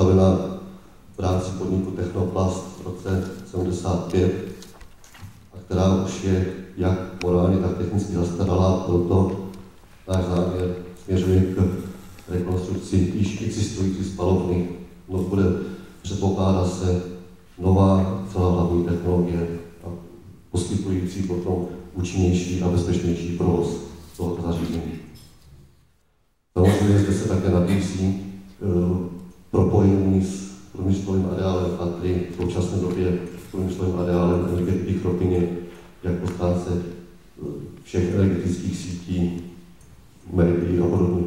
postavena v rámci podniku Technoplast v roce 1975 a která už je jak morálně, tak technicky zastaralá, proto náš záměr směřuje k rekonstrukci již existující spalovny. No, předpokládá se nová celá hlavní technologie a poskytující potom účinnější a bezpečnější provoz tohoto zařízení. Samozřejmě zde se také nabízí propojení s průmyslovým areálem Fatry, v současné době s průmyslovým areálem energetiky Chropyně, jak po stránce všech energetických sítí, médií a podobně.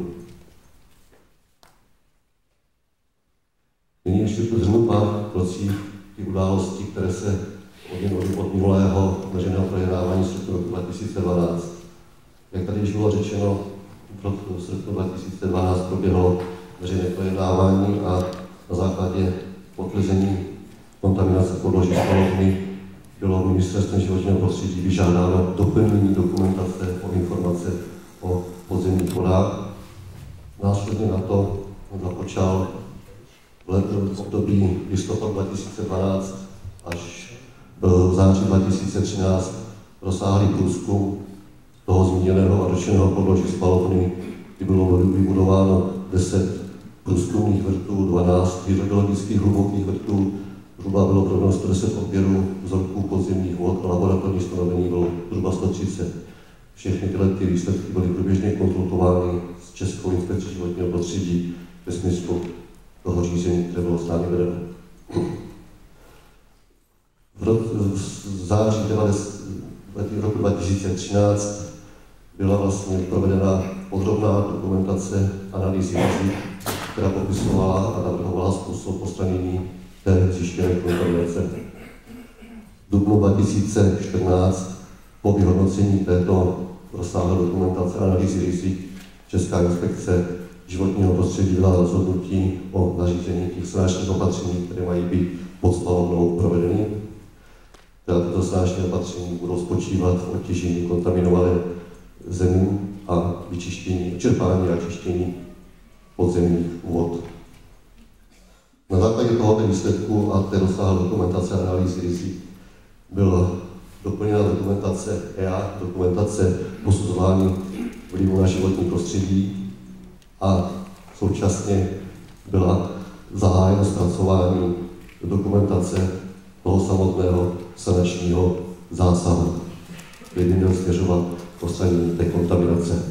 Nyní ještě zhrnu pár procí ty události, které se od minulého veřejného projednávání srpnu roku 2012. Jak tady již bylo řečeno, v srpnu 2012 proběhlo veřejné projednávání a na základě potvrzení kontaminace podloží spalovny bylo Ministerstvem životního prostředí vyžádáno doplnění dokumentace o informace o podzemních vodách. Následně na to započal v období listopadu 2012 až v září 2013 rozsáhlý průzkum toho zmíněného a dotčeného podloží spalovny, kdy bylo vybudováno 10 průzkumných vrtů, 12 hydrogeologických hlubokých vrtů, zhruba bylo provedeno 110 odběrů vzorků podzemních vod a laboratorní stanovení bylo zhruba 130. Všechny tyhle výsledky byly průběžně konzultovány s Českou inspekcí životního prostředí ve smyslu toho řízení, které bylo stále vedeno. V září roku 2013 byla vlastně provedena podrobná dokumentace analýzy rizik, která popisovala a navrhovala způsob odstranění té zjištěné kontaminace. V dubnu 2014 po vyhodnocení této rozsáhlé dokumentace analýzy rizik Česká inspekce životního prostředí byla rozhodnutí o nařízení těch sanačních opatření, které mají být pod spalovnou provedeny. Tyto sanační opatření budou spočívat v odtěžení kontaminované zemi a vyčištění, čerpání a čištění podzemních vod. Na základě tohoto výsledku a té rozsáhlé dokumentace a analýzy rizik byla doplněna dokumentace EIA, dokumentace posuzování vlivu na životní prostředí a současně byla zahájeno zpracování dokumentace toho samotného sanačního zásahu, který by měl směřovat k odstranění té kontaminace.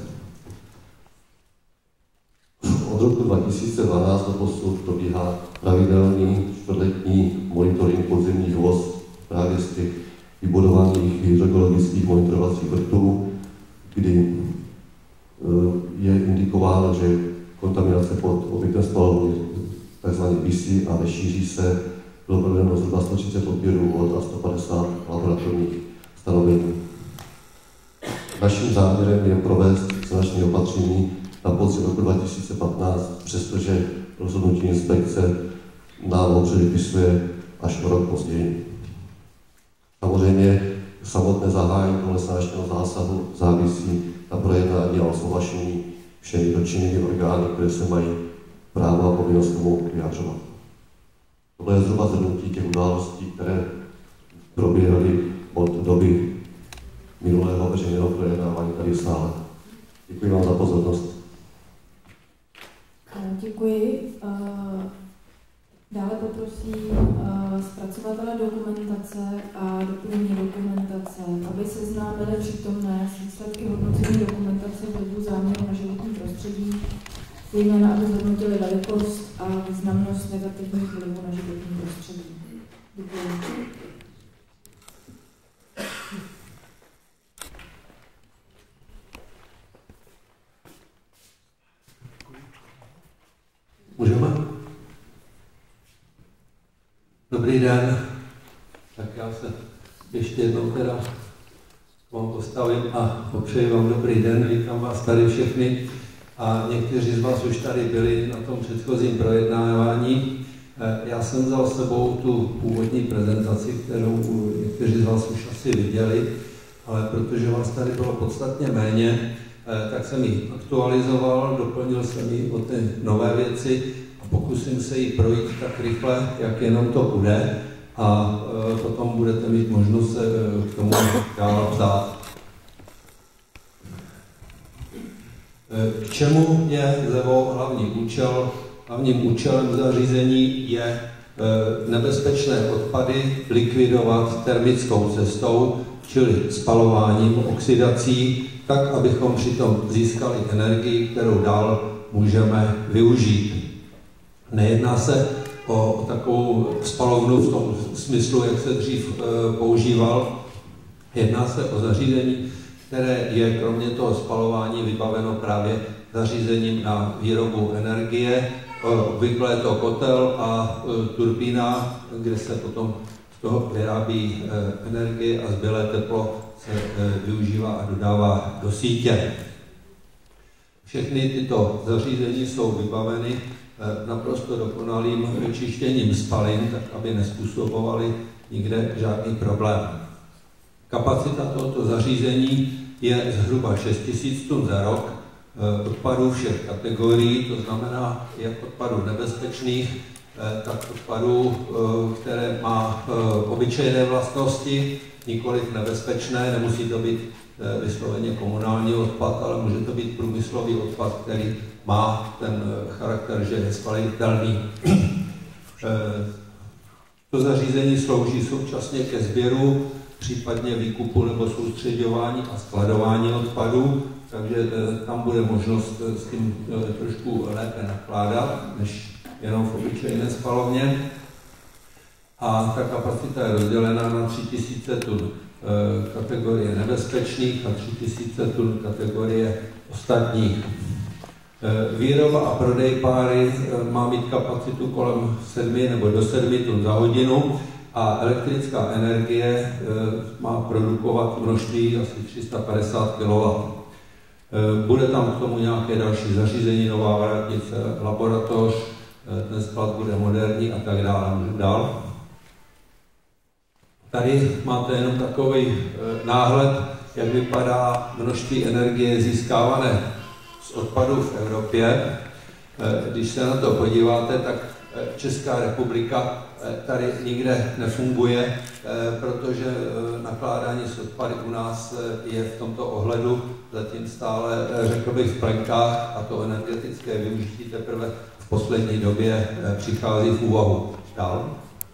Od roku 2012 do posud probíhá pravidelný čtvrtletní monitoring podzemních vod právě z těch vybudovaných hydrogeologických monitorovacích vrtů, kdy je indikováno, že kontaminace pod objektem spalovny takzvaně visí a nešíří se. Bylo provedeno zhruba 130 odběrů vod a 150 laboratorních stanovení. Naším záměrem je provést sanační opatření na podzim roku 2015, přestože rozhodnutí inspekce nám ho předepisuje až o rok později. Samozřejmě samotné zahájení tohle sanačního zásahu závisí na projednání a odsouhlašení všemi dotčenými orgány, které se mají právo a povinnost tomu vyjadřovat. Tohle je zhruba shrnutí těch událostí, které probíhaly od doby minulého veřejného projednávání tady v sále. Děkuji vám za pozornost. Děkuji. Dále poprosím zpracovatele dokumentace a doplnění dokumentace, aby seznámili přítomné s výsledky hodnocení dokumentace vlivu záměru na životní prostředí, zejména aby zhodnotili velikost a významnost negativních vlivů na životní prostředí. Děkuji. Můžeme? Dobrý den. Tak já se ještě jednou teda vám postavím a popřeji vám dobrý den. Vítám vás tady všechny a někteří z vás už tady byli na tom předchozím projednávání. Já jsem vzal s sebou tu původní prezentaci, kterou někteří z vás už asi viděli, ale protože vás tady bylo podstatně méně, tak jsem ji aktualizoval, doplnil jsem ji o ty nové věci a pokusím se jí projít tak rychle, jak jenom to bude, a potom budete mít možnost se k tomu dál ptát. K čemu je ZEVO hlavní účel? Hlavním účelem zařízení je nebezpečné odpady likvidovat termickou cestou, čili spalováním, oxidací, tak, abychom přitom získali energii, kterou dál můžeme využít. Nejedná se o takovou spalovnu v tom smyslu, jak se dřív používal. Jedná se o zařízení, které je kromě toho spalování vybaveno právě zařízením na výrobu energie. Obvykle je to kotel a turbína, kde se potom z toho vyrábí energie a zbylé teplo se využívá a dodává do sítě. Všechny tyto zařízení jsou vybaveny naprosto dokonalým čištěním spalin, tak aby nezpůsobovaly nikde žádný problém. Kapacita tohoto zařízení je zhruba 6 000 tun za rok odpadů všech kategorií, to znamená jak odpadů nebezpečných, tak odpadů, které má obyčejné vlastnosti, nikoliv nebezpečné, nemusí to být vysloveně komunální odpad, ale může to být průmyslový odpad, který má ten charakter, že je spalitelný. To zařízení slouží současně ke sběru, případně výkupu nebo soustřeďování a skladování odpadů, takže tam bude možnost s tím trošku lépe nakládat, než jenom v obyčejné spalovně. A ta kapacita je rozdělena na 3000 tun kategorie nebezpečných a 3000 tun kategorie ostatních. Výroba a prodej páry má mít kapacitu kolem 7 nebo do 7 tun za hodinu a elektrická energie má produkovat množství asi 350 kW. Bude tam k tomu nějaké další zařízení, nová vrátnice, laboratoř, ten sklad bude moderní a tak dále. Dál. Tady máte jenom takový náhled, jak vypadá množství energie získávané z odpadů v Evropě. Když se na to podíváte, tak Česká republika tady nikde nefunguje, protože nakládání s odpady u nás je v tomto ohledu zatím stále, řekl bych, v plenkách a to energetické využití teprve v poslední době přichází v úvahu. Dál.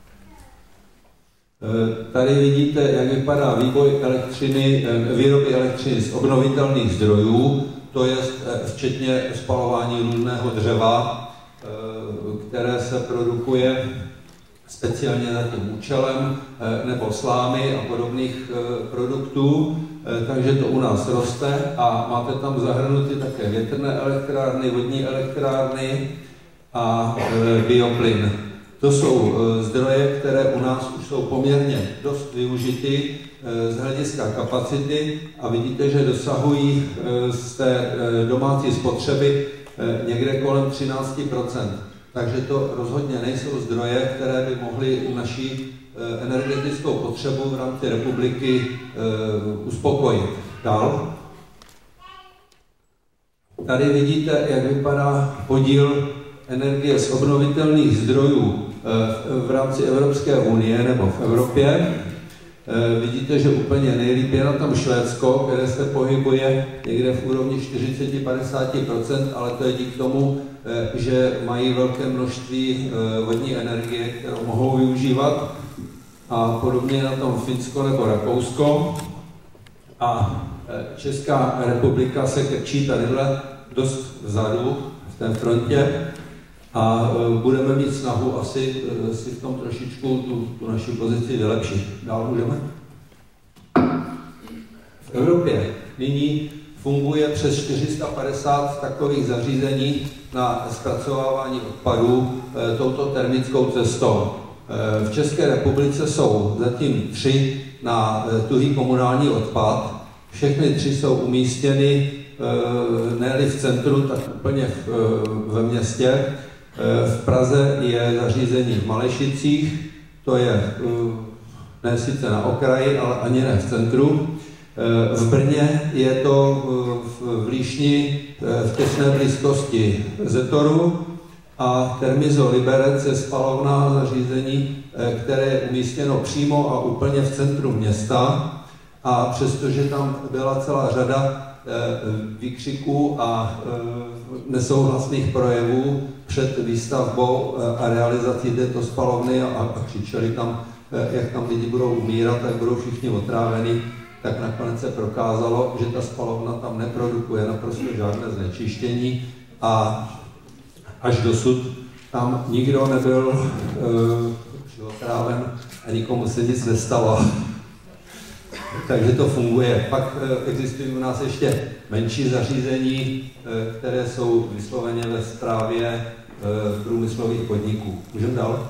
Tady vidíte, jak vypadá vývoj výroby elektřiny z obnovitelných zdrojů, to je včetně spalování různého dřeva, které se produkuje speciálně za tím účelem, nebo slámy a podobných produktů, takže to u nás roste a máte tam zahrnuty také větrné elektrárny, vodní elektrárny a bioplyn. To jsou zdroje, které u nás už jsou poměrně dost využity z hlediska kapacity a vidíte, že dosahují z té domácí spotřeby někde kolem 13%. Takže to rozhodně nejsou zdroje, které by mohly naši energetickou potřebu v rámci republiky uspokojit. Dál. Tady vidíte, jak vypadá podíl energie z obnovitelných zdrojů v rámci Evropské unie nebo v Evropě. Vidíte, že úplně nejlíp je na tom Švédsko, které se pohybuje někde v úrovni 40–50%, ale to je díky tomu, že mají velké množství vodní energie, kterou mohou využívat. A podobně na tom Finsko nebo Rakousko. A Česká republika se krčí tadyhle dost vzadu v té frontě a budeme mít snahu asi si v tom trošičku tu naši pozici vylepšit. Dál můžeme? V Evropě nyní funguje přes 450 takových zařízení na zpracovávání odpadů touto termickou cestou. V České republice jsou zatím 3 na tuhý komunální odpad. Všechny 3 jsou umístěny ne-li v centru, tak úplně ve městě. V Praze je zařízení v Malešicích, to je ne sice na okraji, ale ani ne v centru. V Brně je to v Líšni v těsné blízkosti Zetoru a Termizo Liberec je spalovná zařízení, které je umístěno přímo a úplně v centru města. A přestože tam byla celá řada výkřiků a nesouhlasných projevů před výstavbou a realizací této spalovny a křičeli tam, jak tam lidi budou umírat, tak budou všichni otráveni, tak nakonec se prokázalo, že ta spalovna tam neprodukuje naprosto žádné znečištění a až dosud tam nikdo nebyl otráven a nikomu se nic nestalo. Takže to funguje. Pak existují u nás ještě menší zařízení, které jsou vysloveně ve správě průmyslových podniků. Můžeme dál?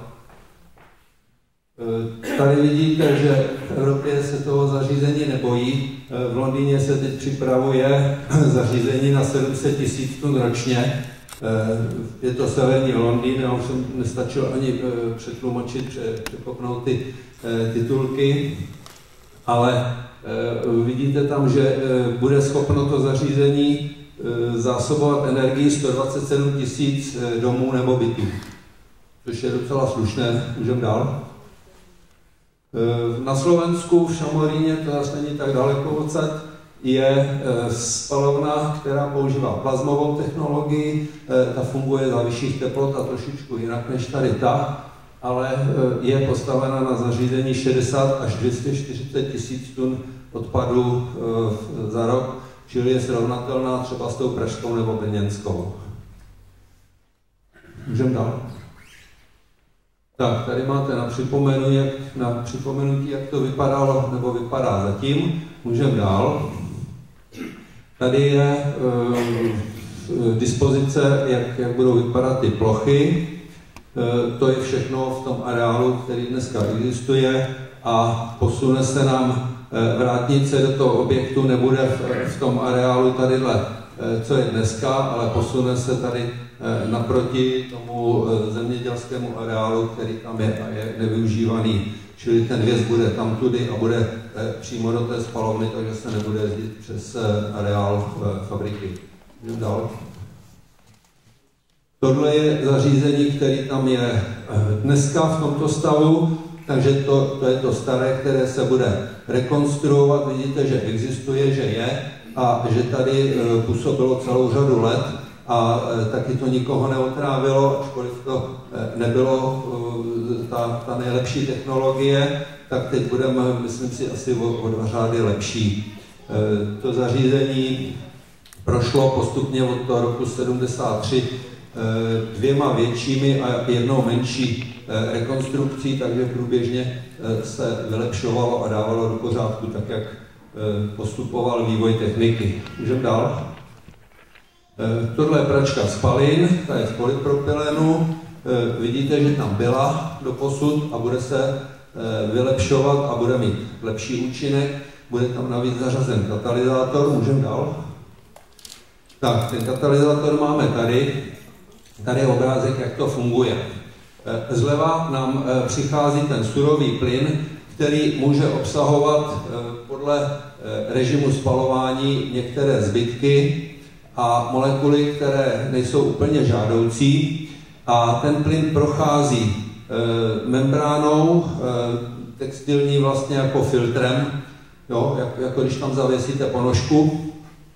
Tady vidíte, že v Evropě se toho zařízení nebojí. V Londýně se teď připravuje zařízení na 700 000 tun ročně. Je to severní Londýn, já už jsem nestačil ani přetlumočit, překopnout ty titulky, ale vidíte tam, že bude schopno to zařízení zásobovat energii 127 000 domů nebo bytů, což je docela slušné. Můžeme dál. Na Slovensku, v Šamoríně, to zase není tak daleko odsaď, je spalovna, která používá plazmovou technologii, ta funguje za vyšších teplot a trošičku jinak než tady ta, ale je postavena na zařízení 60 až 240 000 tun odpadu za rok, čili je srovnatelná třeba s tou pražskou nebo brněnskou. Můžeme dál. Tak, tady máte na připomenutí, jak to vypadalo nebo vypadá zatím. Můžeme dál. Tady je dispozice, jak budou vypadat ty plochy. To je všechno v tom areálu, který dneska existuje a posune se nám vrátnice do toho objektu, nebude v tom areálu tadyhle, co je dneska, ale posune se tady naproti tomu zemědělskému areálu, který tam je a je nevyužívaný. Čili ten věc bude tam tudy a bude přímo do té spalovny, takže se nebude jezdit přes areál fabriky. Jdeme dál. Tohle je zařízení, který tam je dneska v tomto stavu, takže to je to staré, které se bude rekonstruovat. Vidíte, že existuje, že je a že tady působilo celou řadu let a taky to nikoho neotrávilo, ačkoliv to nebylo ta nejlepší technologie, tak teď budeme, myslím si, asi o 2 řády lepší. To zařízení prošlo postupně od toho roku 73 2 většími a 1 menší rekonstrukcí, takže průběžně se vylepšovalo a dávalo do pořádku, tak jak postupoval vývoj techniky. Můžeme dál. Tohle je pračka spalin, ta je z polypropylenu. Vidíte, že tam byla doposud a bude se vylepšovat a bude mít lepší účinek. Bude tam navíc zařazen katalyzátor. Můžeme dál. Tak, ten katalyzátor máme tady. Tady je obrázek, jak to funguje. Zleva nám přichází ten surový plyn, který může obsahovat podle režimu spalování některé zbytky a molekuly, které nejsou úplně žádoucí. A ten plyn prochází membránou, textilní vlastně jako filtrem, jo, jako když tam zavěsíte ponožku.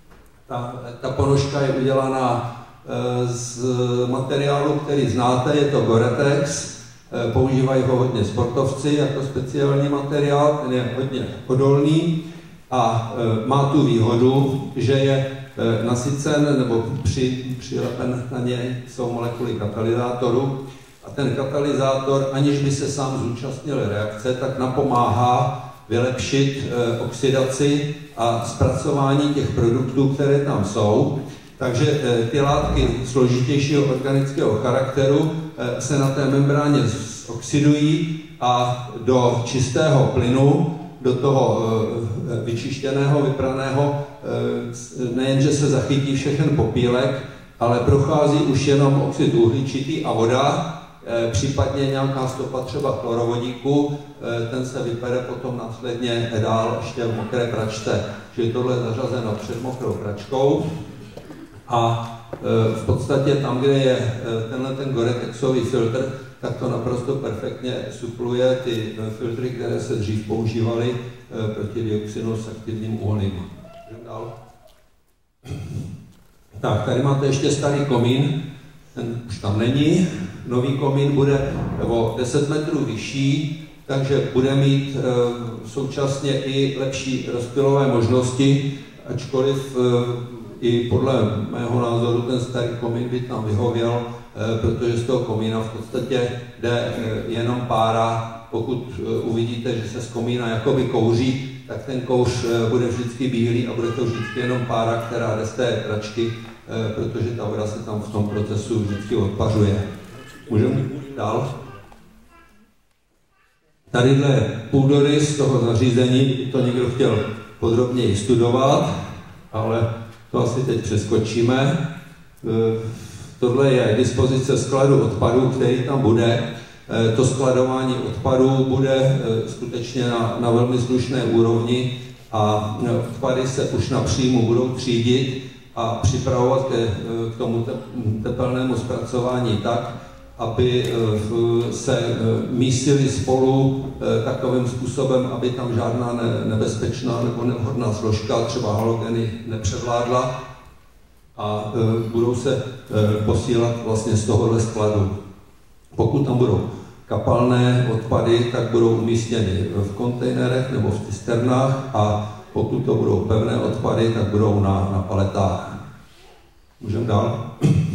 Ta ponožka je udělaná z materiálu, který znáte, je to Gore-Tex, používají ho hodně sportovci jako speciální materiál, ten je hodně odolný a má tu výhodu, že je nasycen nebo přilepen na něj jsou molekuly katalyzátoru a ten katalyzátor, aniž by se sám zúčastnil reakce, tak napomáhá vylepšit oxidaci a zpracování těch produktů, které tam jsou. Takže ty látky složitějšího organického charakteru se na té membráně oxidují a do čistého plynu, do toho vyčištěného, vypraného, nejenže se zachytí všechen popílek, ale prochází už jenom oxid uhličitý a voda, případně nějaká stopa třeba chlorovodíku, ten se vypere potom následně dál ještě v mokré pračce. Čili tohle je zařazeno před mokrou pračkou. A v podstatě tam, kde je tenhle ten Goretexový filtr, tak to naprosto perfektně supluje ty filtry, které se dřív používaly proti dioxinu s aktivním uholným. Dál. Tak, tady máte ještě starý komín, ten už tam není. Nový komín bude o 10 metrů vyšší, takže bude mít současně i lepší rozptylové možnosti, ačkoliv i podle mého názoru ten starý komín by tam vyhověl, protože z toho komína v podstatě jde jenom pára. Pokud uvidíte, že se z komína jakoby kouří, tak ten kouř bude vždycky bílý a bude to vždycky jenom pára, která jde z té tračky, protože ta voda se tam v tom procesu vždycky odpařuje. Můžeme dál? Tadyhle je půdorys toho zařízení, to někdo chtěl podrobněji studovat, ale to asi teď přeskočíme. Tohle je dispozice skladu odpadů, který tam bude. To skladování odpadů bude skutečně na velmi slušné úrovni a odpady se už na příjmu budou třídit a připravovat k tomu tepelnému zpracování tak, aby se mísily spolu takovým způsobem, aby tam žádná nebezpečná nebo nevhodná složka, třeba halogeny, nepřevládla a budou se posílat vlastně z tohohle skladu. Pokud tam budou kapalné odpady, tak budou umístěny v kontejnerech nebo v cisternách a pokud to budou pevné odpady, tak budou na paletách. Můžeme dál?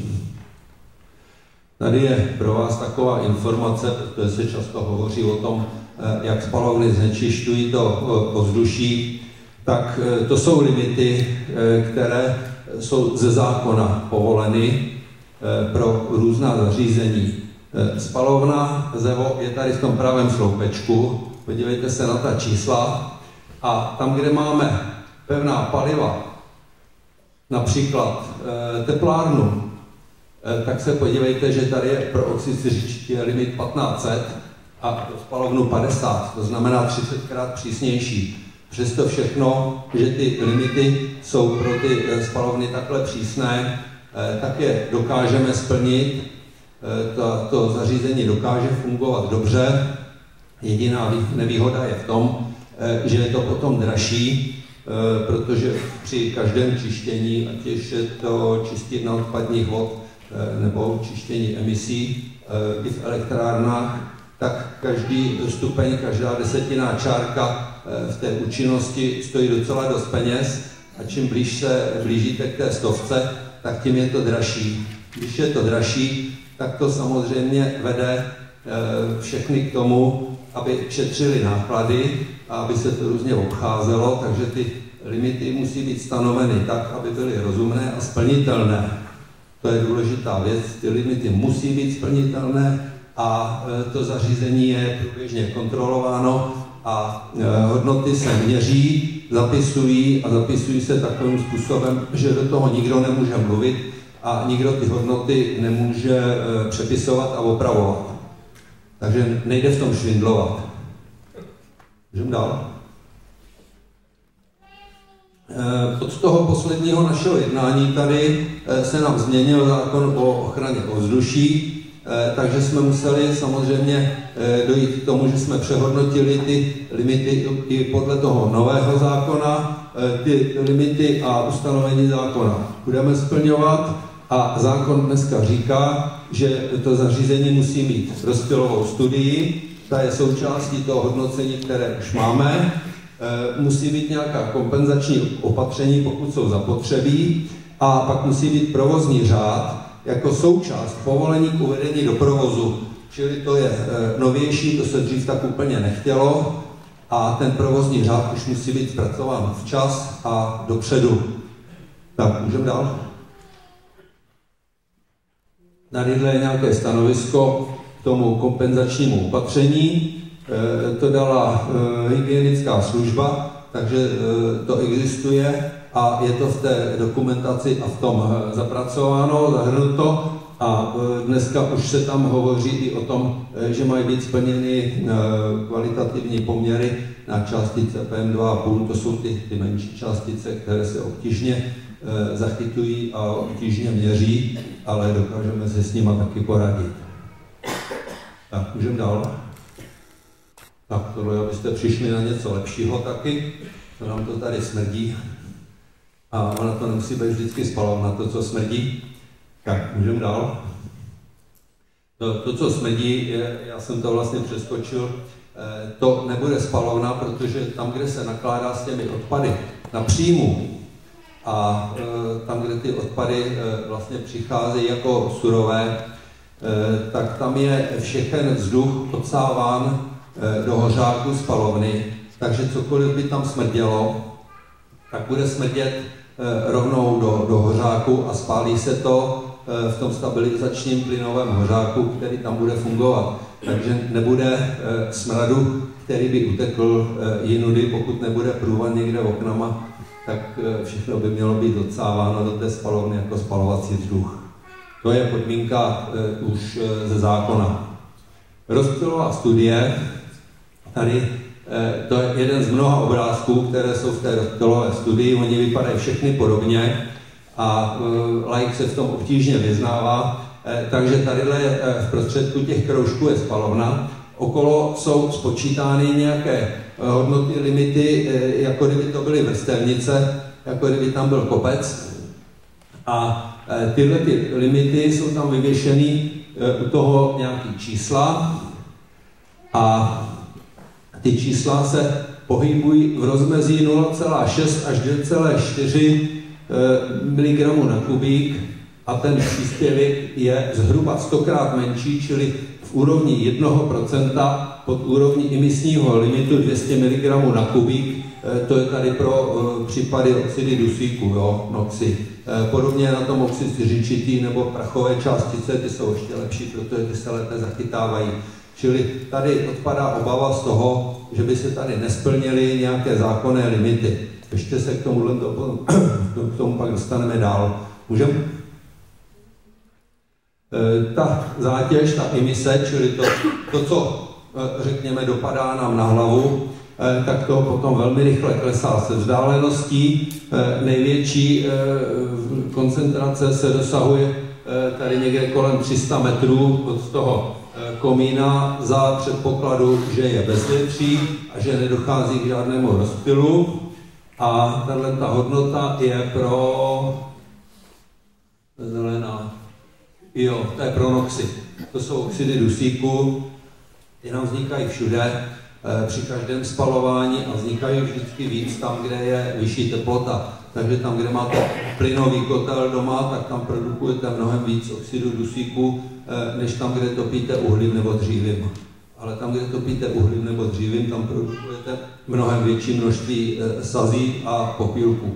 Tady je pro vás taková informace, protože se často hovoří o tom, jak spalovny znečišťují to ovzduší, tak to jsou limity, které jsou ze zákona povoleny pro různá zařízení. Spalovna ZEVO je tady v tom pravém sloupečku, podívejte se na ta čísla a tam, kde máme pevná paliva, například teplárnu, tak se podívejte, že tady je pro oxid siřičitý limit 1500 a pro spalovnu 50, to znamená 30krát přísnější. Přesto všechno, že ty limity jsou pro ty spalovny takhle přísné, tak je dokážeme splnit. To zařízení dokáže fungovat dobře. Jediná nevýhoda je v tom, že je to potom dražší, protože při každém čištění, ať je to čistírna odpadních vod nebo čištění emisí i v elektrárnách, tak každý stupeň, každá desetinná čárka v té účinnosti stojí docela dost peněz a čím blíž se blížíte k té 100, tak tím je to dražší. Když je to dražší, tak to samozřejmě vede všechny k tomu, aby šetřili náklady a aby se to různě obcházelo, takže ty limity musí být stanoveny tak, aby byly rozumné a splnitelné. To je důležitá věc, ty limity musí být splnitelné a to zařízení je průběžně kontrolováno a hodnoty se měří, zapisují se takovým způsobem, že do toho nikdo nemůže mluvit a nikdo ty hodnoty nemůže přepisovat a opravovat. Takže nejde v tom švindlovat. Můžeme dál. Od toho posledního našeho jednání tady se nám změnil zákon o ochraně ovzduší, takže jsme museli samozřejmě dojít k tomu, že jsme přehodnotili ty limity i podle toho nového zákona, ty limity a ustanovení zákona budeme splňovat a zákon dneska říká, že to zařízení musí mít rozptylovou studii, ta je součástí toho hodnocení, které už máme, musí být nějaká kompenzační opatření, pokud jsou zapotřebí, a pak musí být provozní řád jako součást povolení k uvedení do provozu. Čili to je novější, to se dřív tak úplně nechtělo a ten provozní řád už musí být zpracován včas a dopředu. Tak, můžeme dál. Tady je nějaké stanovisko k tomu kompenzačnímu opatření. To dala hygienická služba, takže to existuje a je to v té dokumentaci a v tom zapracováno, zahrnuto. A dneska už se tam hovoří i o tom, že mají být splněny kvalitativní poměry na částice PM2,5, to jsou ty menší částice, které se obtížně zachytují a obtížně měří, ale dokážeme se s nima taky poradit. Tak, můžeme dál. Tak, tohle, abyste přišli na něco lepšího taky, to nám to tady smrdí. A ona to nemusí být vždycky spalovna, to, co smrdí. Tak, můžeme dál. To, co smrdí, já jsem to vlastně přeskočil, to nebude spalovna, protože tam, kde se nakládá s těmi odpady na příjmu a tam, kde ty odpady vlastně přicházejí jako surové, tak tam je všechen vzduch odsáván do hořáku spalovny, takže cokoliv by tam smrdělo, tak bude smrdět rovnou do hořáku a spálí se to v tom stabilizačním plynovém hořáku, který tam bude fungovat. Takže nebude smradu, který by utekl jinudy, pokud nebude průvan někde oknama, tak všechno by mělo být odsáváno do té spalovny jako spalovací vzduch. To je podmínka už ze zákona. Rozptylová studie, tady to je jeden z mnoha obrázků, které jsou v té rozptylové studii, oni vypadají všechny podobně a laik se v tom obtížně vyznává, takže tadyhle v prostředku těch kroužků je spalovna, okolo jsou spočítány nějaké hodnoty, limity, jako kdyby to byly vrstevnice, jako kdyby tam byl kopec a tyhle ty limity jsou tam vyvěšený u toho nějaký čísla a ty čísla se pohybují v rozmezí 0,6 až 2,4 mg na kubík a ten příspěvek je zhruba 100krát menší, čili v úrovni 1% pod úrovní imisního limitu 200 mg na kubík. To je tady pro případy oxidy dusíku, jo, NOxy. Podobně na tom oxid siřičitý nebo prachové částice, ty jsou ještě lepší, protože ty se lépe zachytávají. Čili tady odpadá obava z toho, že by se tady nesplnily nějaké zákonné limity. Ještě se k tomu pak dostaneme dál. Můžeme? Ta zátěž, ta emise, čili to, co řekněme dopadá nám na hlavu, tak to potom velmi rychle klesá se vzdáleností. Největší koncentrace se dosahuje tady někde kolem 300 metrů od toho komína za předpokladu, že je bezvětří a že nedochází k žádnému rozptylu. A tato hodnota je pro zelená. Jo, to je pro NOxy. To jsou oxidy dusíku, ty nám vznikají všude, při každém spalování a vznikají vždycky víc tam, kde je vyšší teplota. Takže tam, kde máte plynový kotel doma, tak tam produkujete mnohem víc oxidu dusíku, než tam, kde topíte uhlím nebo dřívím. Ale tam, kde topíte uhlím nebo dřívím, tam produkujete mnohem větší množství sazí a popílků.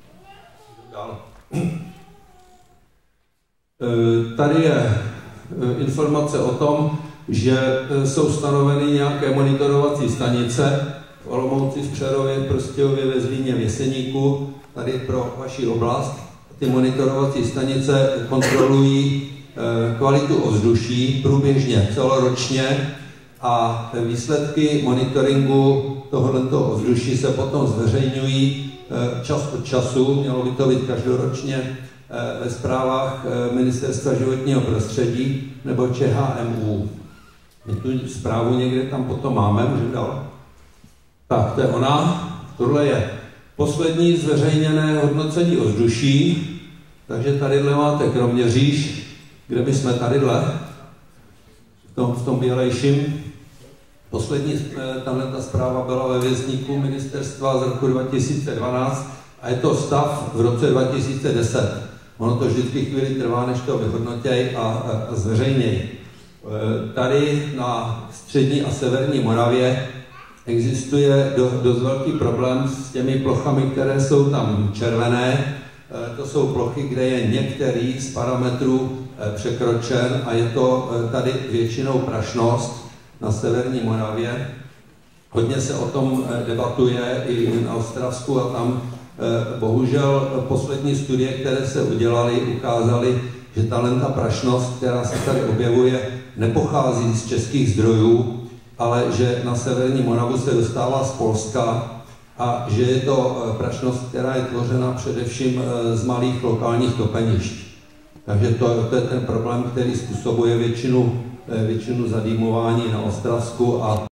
Tady je informace o tom, že jsou stanoveny nějaké monitorovací stanice v Olomouci, v Přerově, v Prostějově, ve Zlíně, v Jeseníku, tady pro vaši oblast. Ty monitorovací stanice kontrolují kvalitu ovzduší průběžně, celoročně a výsledky monitoringu tohoto ovzduší se potom zveřejňují čas od času, mělo by to být každoročně ve zprávách Ministerstva životního prostředí nebo ČHMÚ. My tu zprávu někde tam potom máme, můžeme dál. Tak, to je ona. Tohle je poslední zveřejněné hodnocení ovzduší, takže tadyhle máte Kroměříž, kde by jsme tadyhle, v tom bělejším. Poslední tato zpráva byla ve věstníku ministerstva z roku 2012 a je to stav v roce 2010. Ono to vždycky chvíli trvá, než to vyhodnotěj a zveřejněj. Tady na střední a severní Moravě existuje dost velký problém s těmi plochami, které jsou tam červené. To jsou plochy, kde je některý z parametrů překročen a je to tady většinou prašnost na severní Moravě. Hodně se o tom debatuje i na Ostravsku a tam bohužel poslední studie, které se udělaly, ukázaly, že ta prašnost, která se tady objevuje, nepochází z českých zdrojů, ale že na severní Moravu se dostává z Polska a že je to prašnost, která je tvořena především z malých lokálních topenišť. Takže to je ten problém, který způsobuje většinu zadýmování na Ostravsku a